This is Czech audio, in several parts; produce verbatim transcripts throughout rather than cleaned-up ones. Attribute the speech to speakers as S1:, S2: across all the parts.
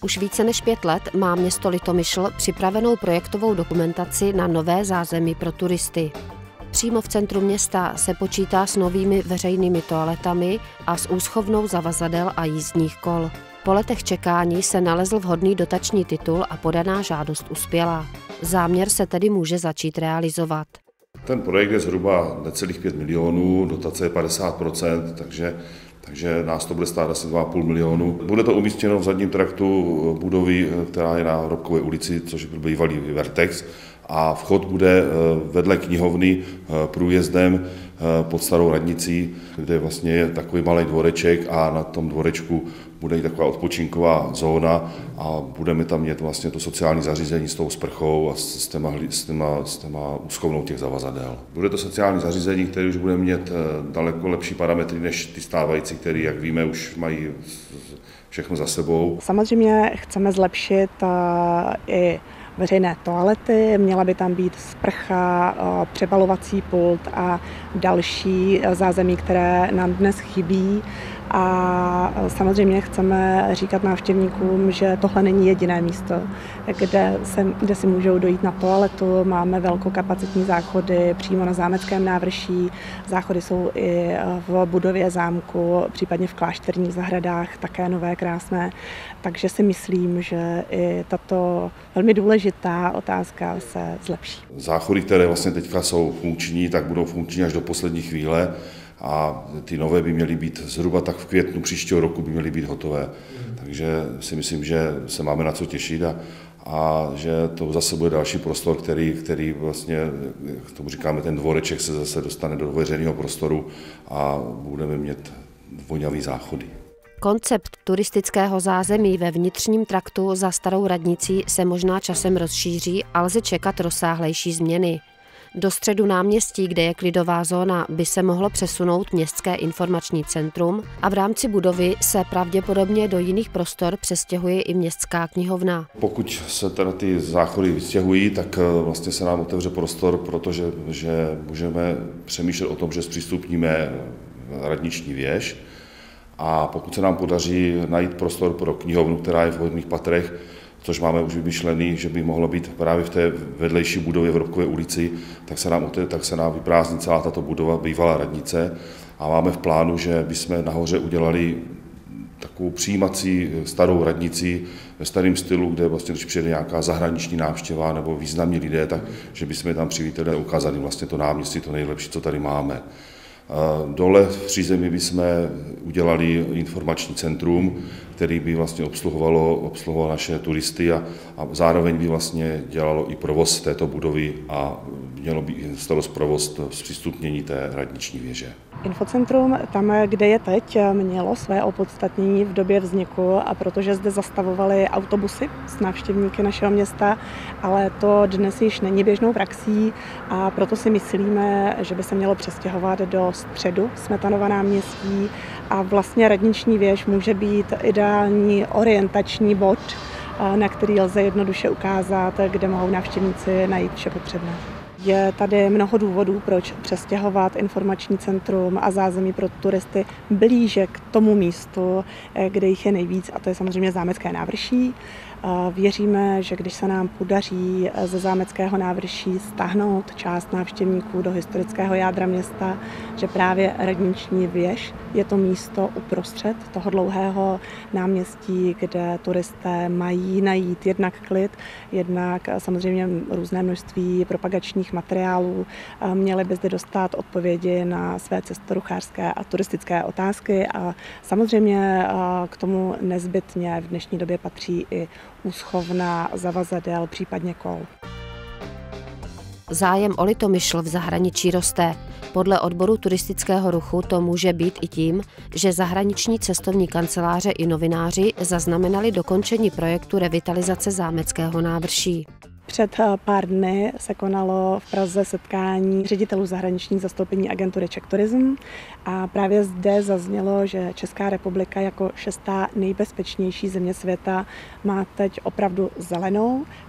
S1: Už více než pět let má město Litomyšl připravenou projektovou dokumentaci na nové zázemí pro turisty. Přímo v centru města se počítá s novými veřejnými toaletami a s úschovnou zavazadel a jízdních kol. Po letech čekání se nalezl vhodný dotační titul a podaná žádost uspěla. Záměr se tedy může začít realizovat.
S2: Ten projekt je zhruba necelých pět milionů, dotace je padesát procent, takže, takže nás to bude stát asi dva a půl milionu. Bude to umístěno v zadním traktu budovy, která je na Hrobkové ulici, což byl bývalý Vertex. A vchod bude vedle knihovny průjezdem pod starou radnicí, kde vlastně je takový malý dvoreček a na tom dvorečku bude i taková odpočinková zóna a budeme tam mít vlastně to sociální zařízení s tou sprchou a s těma, s těma, s těma úschovnou těch zavazadel. Bude to sociální zařízení, které už bude mít daleko lepší parametry než ty stávající, které, jak víme, už mají všechno za sebou.
S3: Samozřejmě chceme zlepšit i veřejné toalety, měla by tam být sprcha, přebalovací pult a další zázemí, které nám dnes chybí. A samozřejmě chceme říkat návštěvníkům, že tohle není jediné místo, kde, se, kde si můžou dojít na toaletu. Máme velkokapacitní záchody přímo na Zámeckém návrší. Záchody jsou i v budově zámku, případně v klášterních zahradách, také nové, krásné. Takže si myslím, že i tato velmi důležitá otázka se zlepší.
S2: Záchody, které vlastně teďka jsou funkční, tak budou funkční až do poslední chvíle. A ty nové by měly být zhruba tak v květnu příštího roku by měly být hotové. Takže si myslím, že se máme na co těšit a, a že to zase bude další prostor, který, který vlastně, jak tomu říkáme, ten dvoreček se zase dostane do veřejného prostoru a budeme mít vonavý záchody.
S1: Koncept turistického zázemí ve vnitřním traktu za starou radnicí se možná časem rozšíří a lze čekat rozsáhlejší změny. Do středu náměstí, kde je klidová zóna, by se mohlo přesunout městské informační centrum a v rámci budovy se pravděpodobně do jiných prostor přestěhuje i městská knihovna.
S2: Pokud se teda ty záchody vystěhují, tak vlastně se nám otevře prostor, protože že můžeme přemýšlet o tom, že zpřístupníme radniční věž. A pokud se nám podaří najít prostor pro knihovnu, která je v hodných patrech, což máme už vymyšlený, že by mohlo být právě v té vedlejší budově v Hrobkové ulici, tak se nám, tak se nám vyprázdní celá tato budova, bývalá radnice. A máme v plánu, že bychom nahoře udělali takovou přijímací starou radnici ve starém stylu, kde vlastně, když přijde nějaká zahraniční návštěva nebo významní lidé, tak že bychom tam přivítali a ukázali vlastně to náměstí, to nejlepší, co tady máme. Dole v přízemí bychom udělali informační centrum, který by vlastně obsluhovalo, obsluhovalo naše turisty a, a zároveň by vlastně dělalo i provoz této budovy a mělo by starost provoz zpřístupnění té radniční věže.
S3: Infocentrum, tam, kde je teď, mělo své opodstatnění v době vzniku a protože zde zastavovaly autobusy s návštěvníky našeho města, ale to dnes již není běžnou praxí a proto si myslíme, že by se mělo přestěhovat do středu Smetanova náměstí a vlastně radniční věž může být ideální orientační bod, na který lze jednoduše ukázat, kde mohou návštěvníci najít vše potřebné. Je tady mnoho důvodů, proč přestěhovat informační centrum a zázemí pro turisty blíže k tomu místu, kde jich je nejvíc, a to je samozřejmě Zámecké návrší. Věříme, že když se nám podaří ze Zámeckého návrší stáhnout část návštěvníků do historického jádra města, že právě radniční věž je to místo uprostřed toho dlouhého náměstí, kde turisté mají najít jednak klid, jednak samozřejmě různé množství propagačních materiálů. Měli by zde dostat odpovědi na své cestoruchářské a turistické otázky a samozřejmě k tomu nezbytně v dnešní době patří i úschovna zavazadel, případně kol.
S1: Zájem o Litomyšl v zahraničí roste. Podle odboru turistického ruchu to může být i tím, že zahraniční cestovní kanceláře i novináři zaznamenali dokončení projektu revitalizace Zámeckého návrší.
S3: Před pár dny se konalo v Praze setkání ředitelů zahraničních zastoupení agentury Czech Tourism a právě zde zaznělo, že Česká republika jako šestá nejbezpečnější země světa má teď opravdu zelenou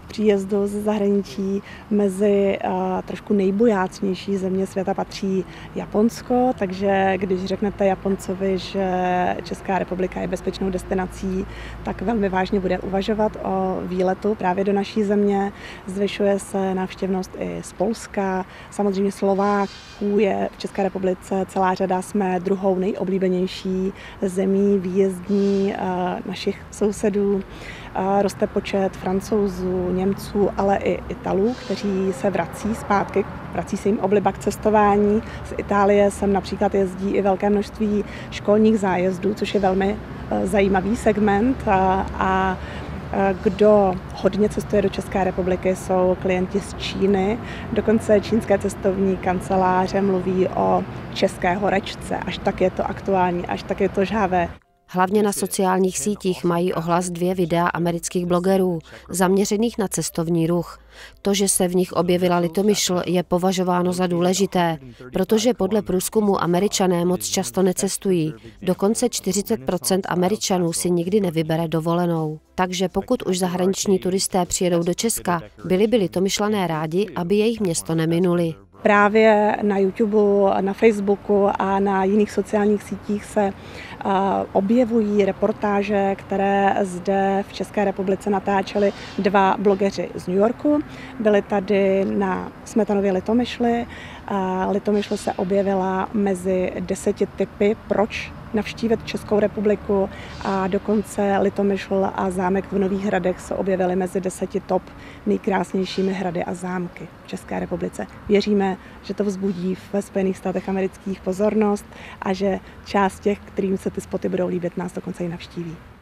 S3: příjezdu ze zahraničí. Mezi uh, trošku nejbojácnější země světa patří Japonsko, takže když řeknete Japoncovi, že Česká republika je bezpečnou destinací, tak velmi vážně bude uvažovat o výletu právě do naší země. Zvyšuje se návštěvnost i z Polska. Samozřejmě Slováků je v České republice celá řada, jsme druhou nejoblíbenější zemí výjezdní uh, našich sousedů. Roste počet Francouzů, Němců, ale i Italů, kteří se vrací zpátky, vrací se jim obliba k cestování. Z Itálie sem například jezdí i velké množství školních zájezdů, což je velmi zajímavý segment. A, a kdo hodně cestuje do České republiky, jsou klienti z Číny. Dokonce čínské cestovní kanceláře mluví o české horečce, až tak je to aktuální, až tak je to žhavé.
S1: Hlavně na sociálních sítích mají ohlas dvě videa amerických blogerů, zaměřených na cestovní ruch. To, že se v nich objevila Litomyšl, je považováno za důležité, protože podle průzkumu Američané moc často necestují. Dokonce čtyřicet procent Američanů si nikdy nevybere dovolenou. Takže pokud už zahraniční turisté přijedou do Česka, byli by Litomyšlané rádi, aby jejich město neminuli.
S3: Právě na YouTube, na Facebooku a na jiných sociálních sítích se objevují reportáže, které zde v České republice natáčeli dva blogeři z New Yorku. Byli tady na Smetanově Litomyšli. Litomyšl se objevila mezi deseti tipy, proč navštívit Českou republiku, a dokonce Litomyšl a zámek v Nových Hradech se objevily mezi deseti top nejkrásnějšími hrady a zámky v České republice. Věříme, že to vzbudí ve Spojených státech amerických pozornost a že část těch, kterým se ty spoty budou líbit, nás dokonce i navštíví.